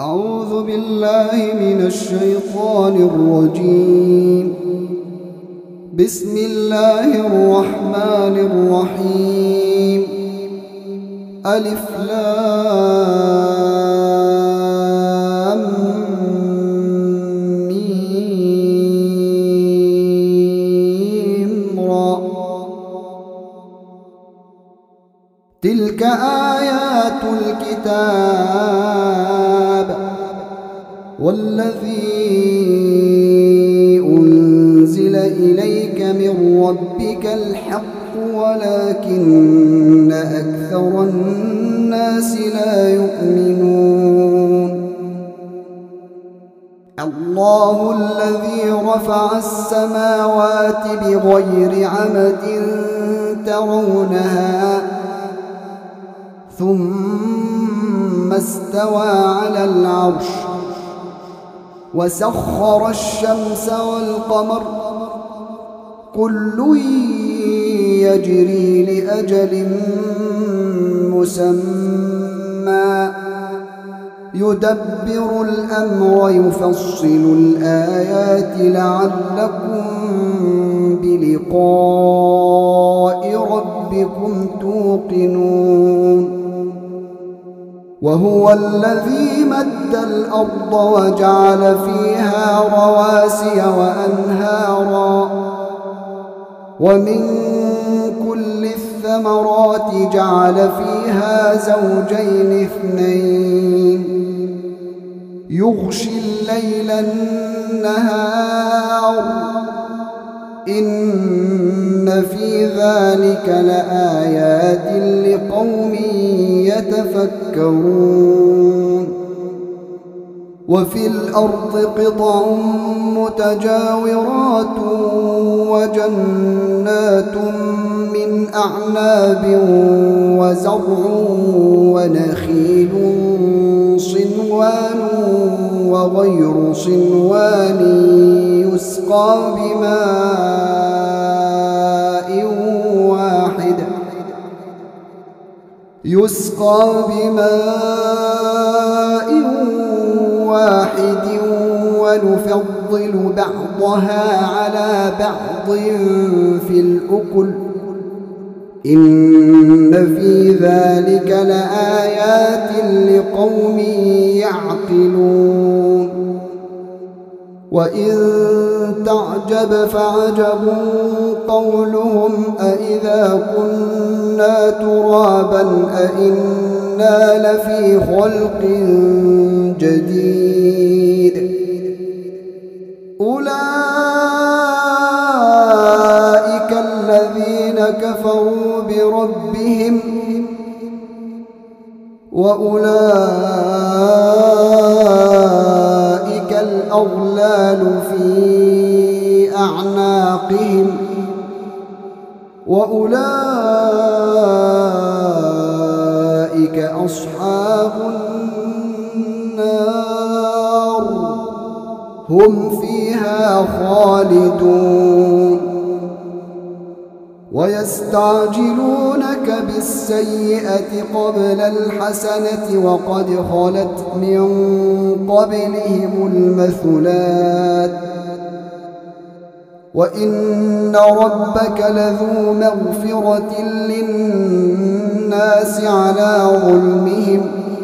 أعوذ بالله من الشيطان الرجيم. بسم الله الرحمن الرحيم. ألف لام ميم را. تلك آيات الكتاب والذي أنزل إليك من ربك الحق ولكن أكثر الناس لا يؤمنون. الله الذي رفع السماوات بغير عمد ترونها ثم استوى على العرش وسخر الشمس والقمر كل يجري لأجل مسمى يدبر الأمر يفصل الآيات لعلكم بلقاء ربكم توقنون. وهو الذي مد الأرض وجعل فيها رواسي وأنهارا ومن كل الثمرات جعل فيها زوجين اثنين يغشي الليل النهار إن في ذلك لآيات لقوم يتفكرون. وفي الأرض قطع متجاورات وجنات من أعناب وزرع ونخيل صنوان وغير صنوان يسقى بماء واحد ونفضل بعضها على بعض في الأكل إن في ذلك لآيات لقوم يعقلون. وإن تعجب فعجب قولهم أإذا كنا ترابا أإنا لفي خلق جديد. أولئك الذين كفروا بربهم وأولئك الأغلال في أعناقهم وأولئك أصحاب النار هم فيها خالدون. ويستعجلونك بالسيئة قبل الحسنة وقد خلت من قبلهم المثلات وإن ربك لذو مغفرة للناس على ظلمهم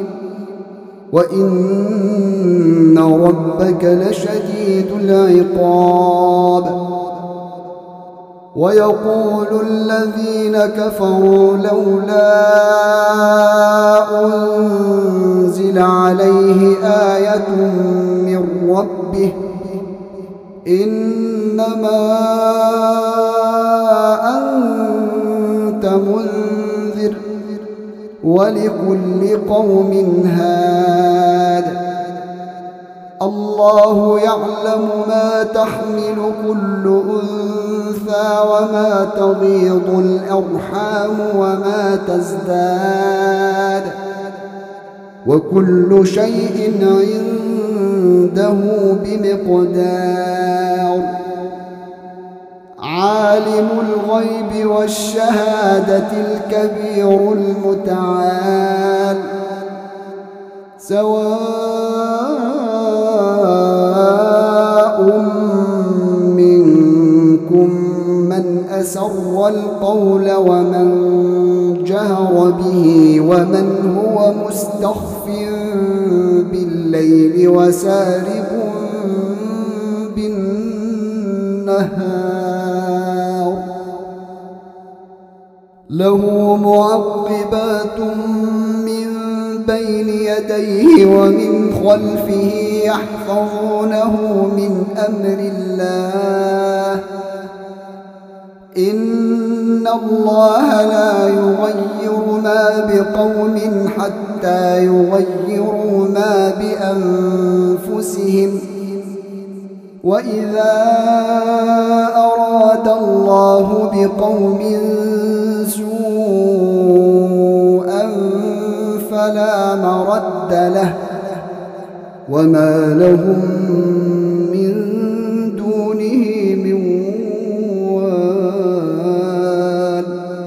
وإن ربك لشديد العقاب. ويقول الذين كفروا لولا أنزل عليه آية من ربه إنما أنت منذر ولكل قوم هاد. الله يعلم ما تحمل كل أنثى وما تغيض الأرحام وما تزداد وكل شيء عنده بمقدار. عالم الغيب والشهادة الكبير المتعال سواء منكم من أسر القول ومن جهر به ومن هو مستخف بالليل وسارب بالنهار له معقبات من بين يديه ومن خلفه يحفظونه من أمر الله إن الله لا يغير ما بقوم حتى يغيروا ما بأنفسهم وإذا أراد الله بقوم سوءا فلا مرد له وما لهم من دونه من وال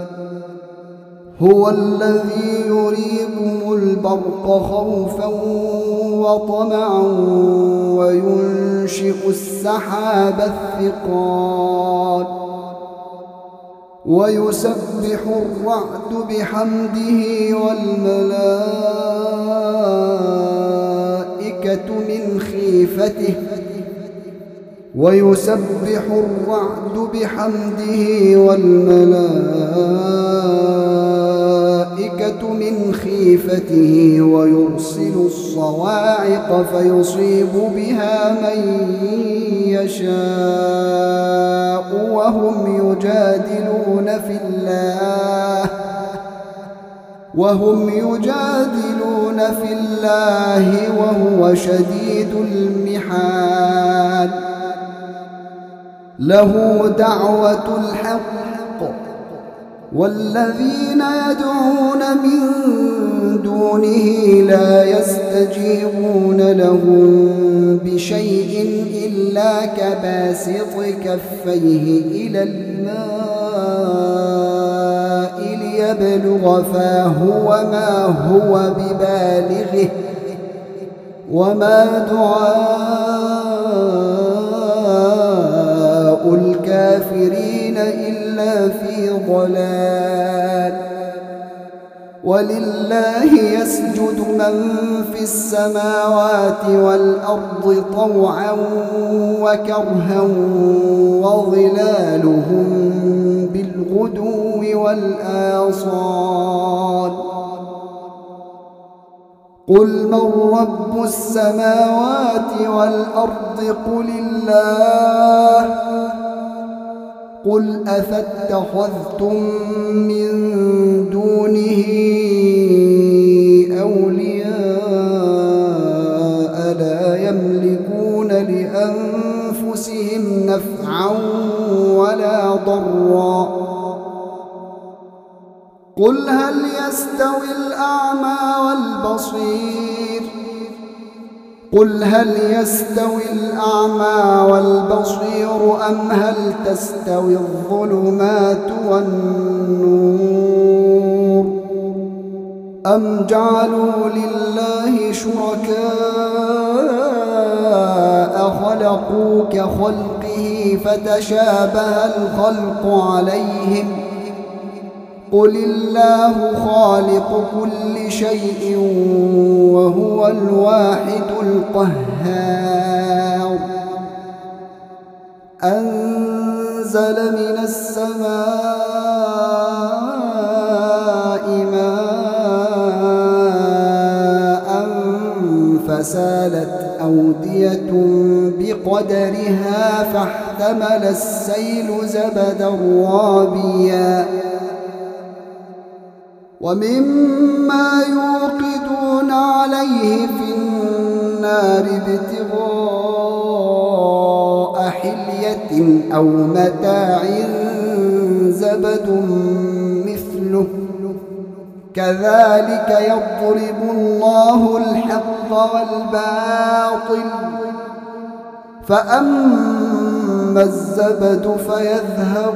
هو الذي يريكم البرق خوفا وطمعا وينشئ السحاب الثقال ويسبح الرعد بحمده والملائكة من خيفته ويسبح الرعد بحمده والملائكة من خيفته ويرسل الصواعق فيصيب بها من يشاء وهم يجادلون في الله وهو شديد المحال له دعوة الحق والذين يدعون من دونه لا يستجيبون لهم بشيء إلا كباسط كفيه إلى الماء ليبلغ فاه وما هو ببالغه وما دعاء الكافرين إلا في ضلال ولله يسجد من في السماوات والأرض طوعا وكرها وظلالهم بالغدو والآصال قل من رب السماوات والأرض قل الله قل أفاتخذتم من دونه أولياء لا يملكون لأنفسهم نفعا ولا ضرا قل هل يستوي الأعمى والبصير قل هل يستوي الأعمى والبصير أم هل تستوي الظلمات والنور أم جعلوا لله شركاء خلقوا كخلقه فتشابه الخلق عليهم قل الله خالق كل شيء وهو الواحد القهار أنزل من السماء ماء فسالت أودية بقدرها فاحتمل السيل زبدا رابيا ومما يوقدون عليه في النار ابتغاء حلية أو متاع زبد مثله كذلك يضرب الله الحق والباطل فأما الزبد فيذهب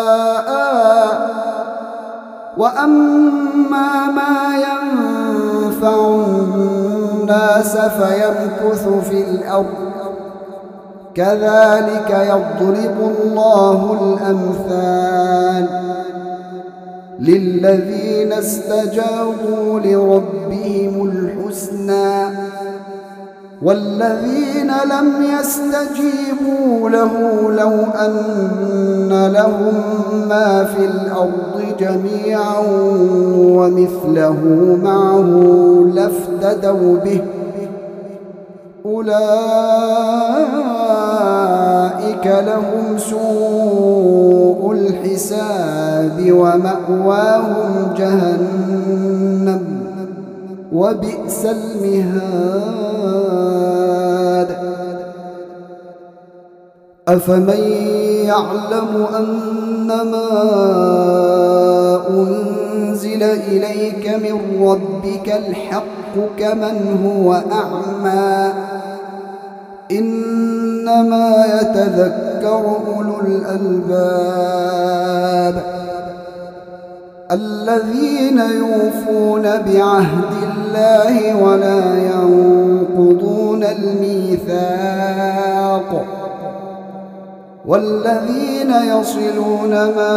جفاء وأما ما ينفع ينفع الناس فيمكث في الأرض كذلك يضرب الله الأمثال للذين استجابوا لربهم الحسنى والذين لم يستجيبوا له لو أن لهم ما في الأرض جميعا ومثله معه لافتدوا به أولئك لهم سوء الحساب ومأواهم جهنم وبئس المهاد أفمن يعلم أنما أنزل إليك من ربك الحق كمن هو أعمى إنما يتذكر أولو الألباب الذين يوفون بعهد الله ولا ينقضون الميثاق والذين يصلون ما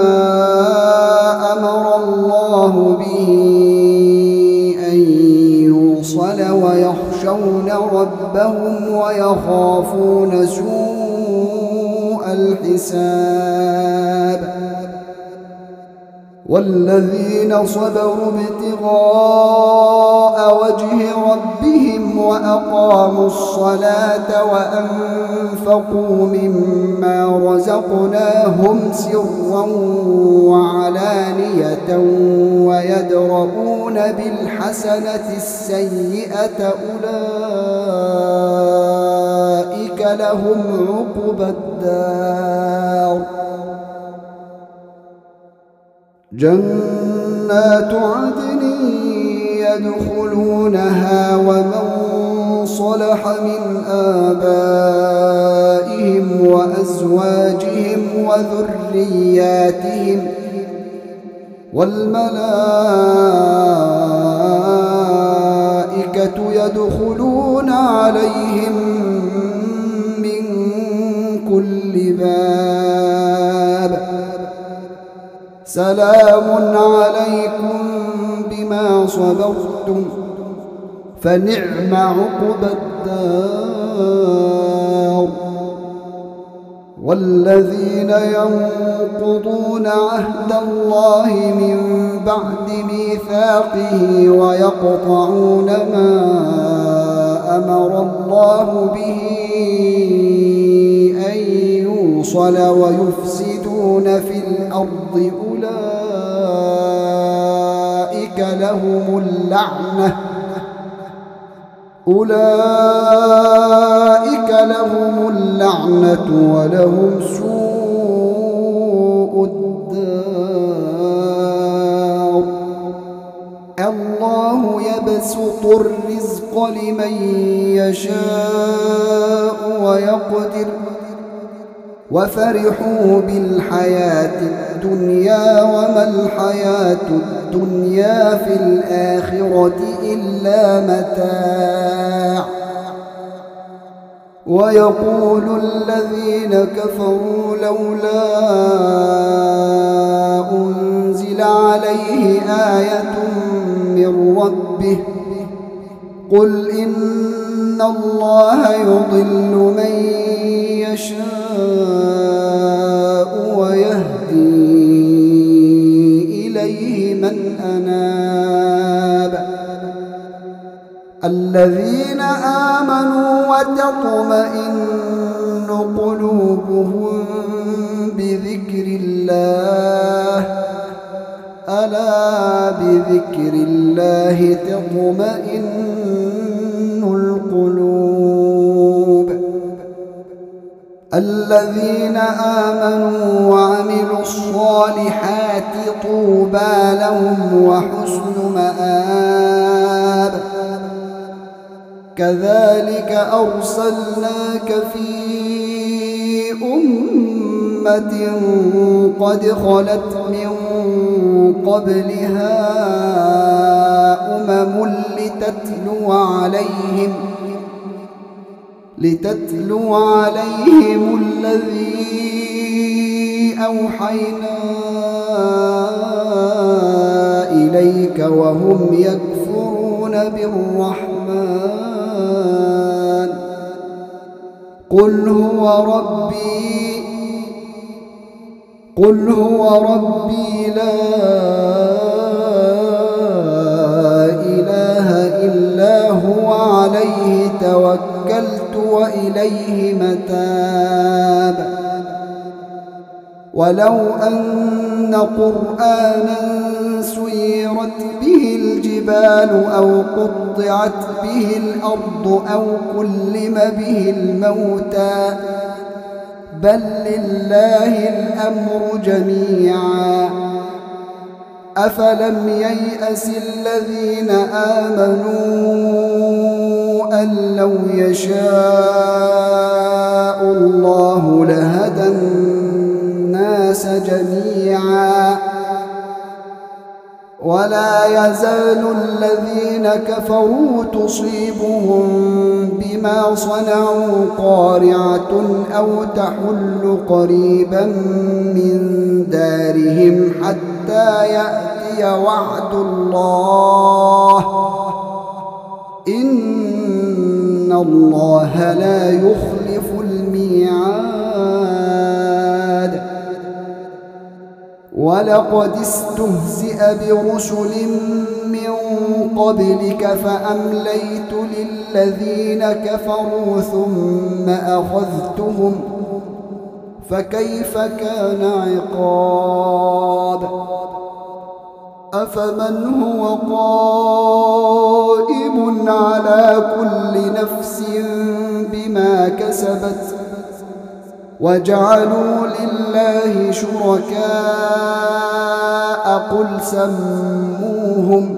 أمر الله به أن يوصل ويخشون ربهم ويخافون سوء الحساب والذين صبروا ابتغاء وجه ربهم وأقاموا الصلاة وأنفقوا مما رزقناهم سرا وعلانية ويدرؤون بالحسنة السيئة أولئك لهم عقبى الدار جنات عدن يدخلونها ومن صلح من آبائهم وأزواجهم وذرياتهم والملائكة يدخلون عليهم من كل باب سلام عليكم بما صبرتم فنعم عقبى الدار والذين ينقضون عهد الله من بعد ميثاقه ويقطعون ما أمر الله به أن يوصل ويفسدون في الأرض أولئك لهم اللعنة ولهم سوء الدار الله يبسط الرزق لمن يشاء ويقدر وفرحوا بالحياة الدنيا وما الحياة الدنيا في الآخرة إلا متاع ويقول الذين كفروا لولا أنزل عليه آية من ربه قل إن الله يضل من يشاء ويهدي إليه من أناب الذين آمنوا وتطمئن قلوبهم بذكر الله ألا بذكر الله تطمئن القلوب الذين آمنوا وعملوا الصالحات طوبى لهم وحسن مآب كذلك أرسلناك في أمة قد خلت من قبلها لتتلو عليهم الذي أوحينا إليك وهم يكفرون بالرحمن قل هو ربي لا إله إلا هو عليه توكلت وإليه متاب ولو أن قرآنا سيرت به الجبال أو قطعت به الأرض أو كلم به الموتى بل لله الأمر جميعا أفلم ييأس الذين آمنوا أن لو يشاء الله لهدى الناس جميعا ولا يزال الذين كفروا تصيبهم بما صنعوا قارعة أو تحل قريبا من دارهم حتى يأتي وعد الله إن الله لا يخلف الميعاد ولقد استهزئ برسل من قبلك فأمليت للذين كفروا ثم أخذتهم فكيف كان عقاب أفمن هو قائم على كل نفس بما كسبت وجعلوا لله شركاء قل سموهم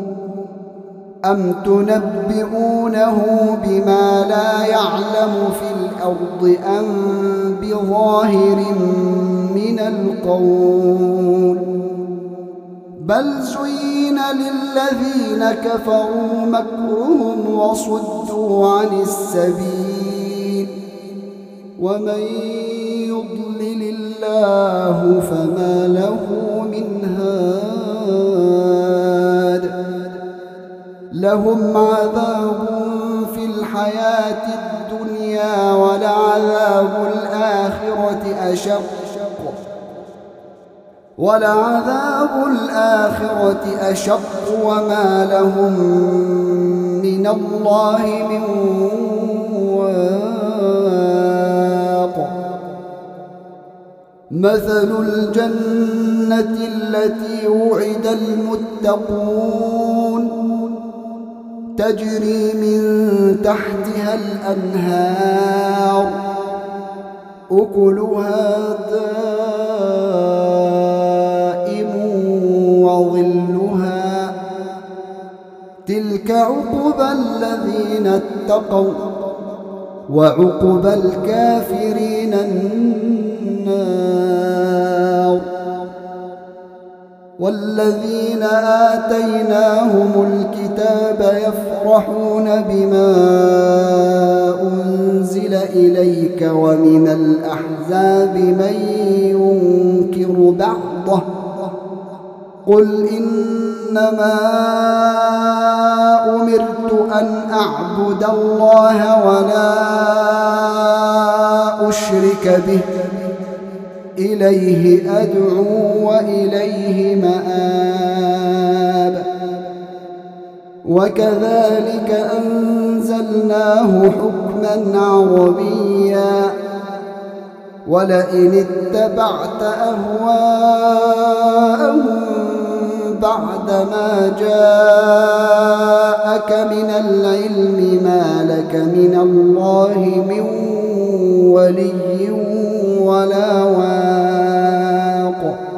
أم تنبئونه بما لا يعلم في الأرض أم بظاهر من القول بل زين للذين كفروا مكرهم وصدوا عن السبيل ومن يضلل الله فما له من هاد لهم عذاب في الحياة الدنيا ولعذاب الآخرة أشق وما لهم من الله من واق مثل الجنة التي وعد المتقون تجري من تحتها الأنهار أكلها دائم وظلها تلك عقبى الذين اتقوا وعقبى الكافرين النار والذين آتيناهم الكتاب يفرحون بما أنزل إليك ومن الأحزاب من ينكر بعضه قل إنما أمرت أن أعبد الله ولا أشرك به إليه أدعو وإليه مآب وكذلك أنزلناه حكما عربيا ولئن اتبعت أهواءهم بعدما جاءك من العلم ما لك من الله من ولي ولا واق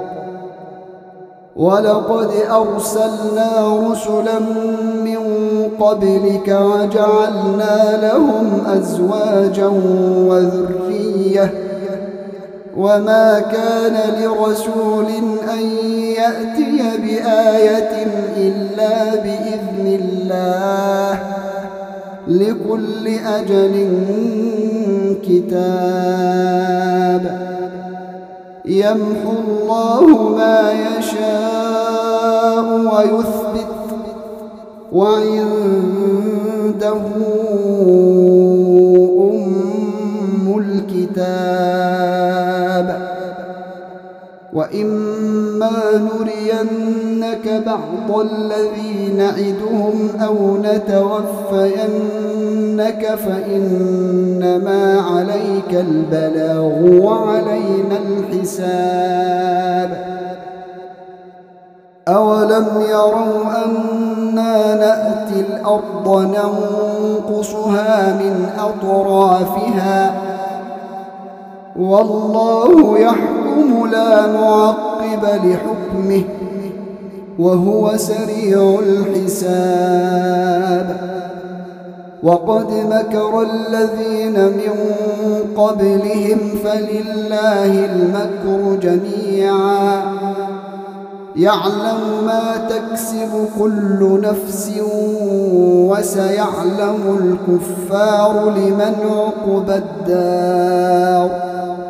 ولقد أرسلنا رسلا من قبلك وجعلنا لهم أزواجا وما كان لرسول أن يأتي بآية إلا بإذن الله لكل أجل كتاب يمحو الله ما يشاء ويثبت وعنده أم الكتاب وإما نرينك بعض الذي نعدهم أو نتوفينك فإنما عليك البلاغ وعلينا الحساب أولم يروا أنا نأتي الأرض ننقصها من أطرافها والله يحكم لا معقب لحكمه وهو سريع الحساب وقد مكر الذين من قبلهم فلله المكر جميعا يعلم ما تكسب كل نفس وسيعلم الكفار لمن عقبى الدار